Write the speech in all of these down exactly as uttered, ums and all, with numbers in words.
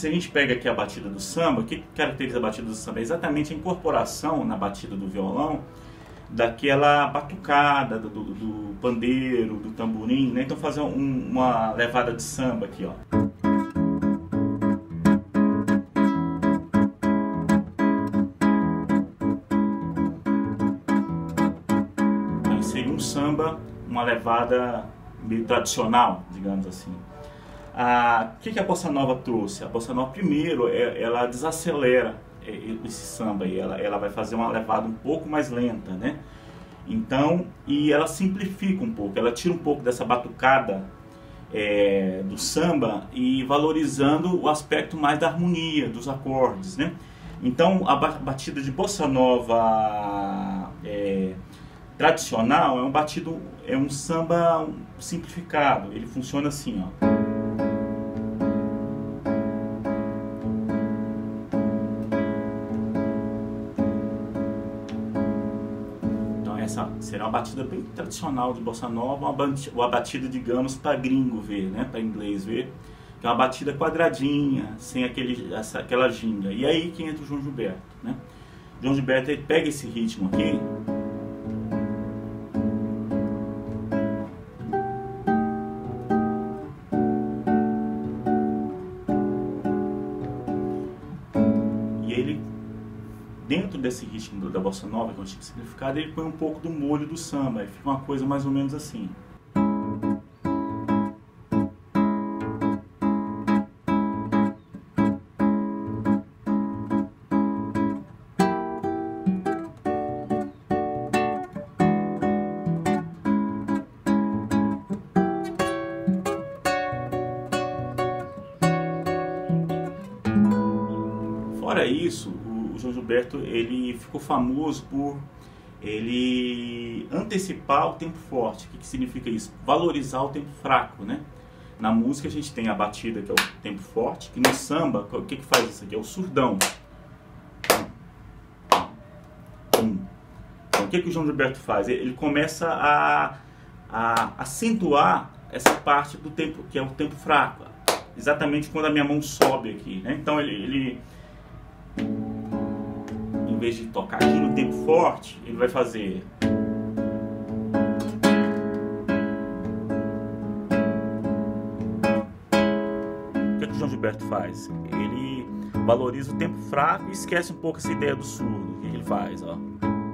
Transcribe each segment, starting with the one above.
se a gente pega aqui a batida do samba, o que caracteriza a batida do samba? É exatamente a incorporação na batida do violão daquela batucada, do, do, do pandeiro, do tamborim, né? Então fazer um, uma levada de samba aqui, ó. Então seria um samba, uma levada meio tradicional, digamos assim. Ah, o que, que a bossa nova trouxe? A bossa nova, primeiro, é, ela desacelera esse samba aí, ela, ela vai fazer uma levada um pouco mais lenta, né? Então, e ela simplifica um pouco, ela tira um pouco dessa batucada é, do samba e valorizando o aspecto mais da harmonia, dos acordes, né? Então, a batida de bossa nova é, tradicional é um batido, é um samba simplificado, ele funciona assim, ó. Essa será uma batida bem tradicional de bossa nova, uma batida, digamos, para gringo ver, né? Para inglês ver, que é uma batida quadradinha, sem aquele, essa, aquela ginga. E aí que entra o João Gilberto, né? O João Gilberto ele pega esse ritmo aqui, e ele, dentro desse ritmo da bossa nova, que é um tipo simplificado, ele põe um pouco do molho do samba, e fica uma coisa mais ou menos assim. Fora isso, o João Gilberto ele ficou famoso por ele antecipar o tempo forte. O que, que significa isso? Valorizar o tempo fraco, né? Na música a gente tem a batida, que é o tempo forte, que no samba, o que, que faz isso aqui? É o surdão. Então, o que, que o João Gilberto faz? Ele começa a, a acentuar essa parte do tempo, que é o tempo fraco. Exatamente quando a minha mão sobe aqui, né? Então ele... ele em vez de tocar aqui no tempo forte, ele vai fazer. O que, é que o João Gilberto faz? Ele valoriza o tempo fraco e esquece um pouco essa ideia do surdo. O que ele faz? Ó.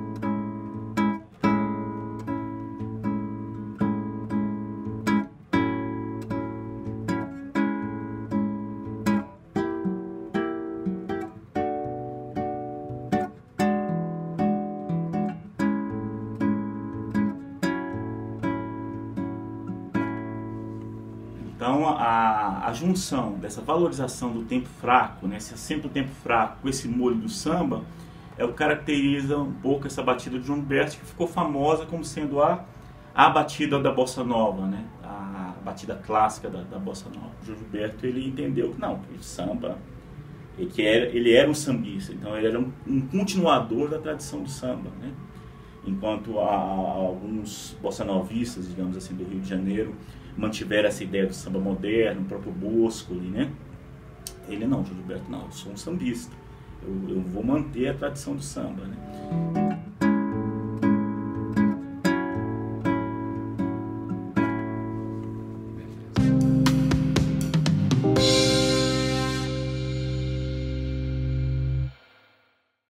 Então, a, a junção dessa valorização do tempo fraco, né, esse acento do tempo fraco com esse molho do samba, é o que caracteriza um pouco essa batida de João Gilberto, que ficou famosa como sendo a, a batida da bossa nova, né, a batida clássica da, da bossa nova. O João Gilberto ele entendeu que não, que o samba, ele era, ele era um sambista, então ele era um, um continuador da tradição do samba, né, enquanto a, a alguns bossa novistas, digamos assim, do Rio de Janeiro, mantiveram essa ideia do samba moderno, o próprio Boscoli, né? Ele não, João Gilberto, não, eu sou um sambista, eu, eu vou manter a tradição do samba, né?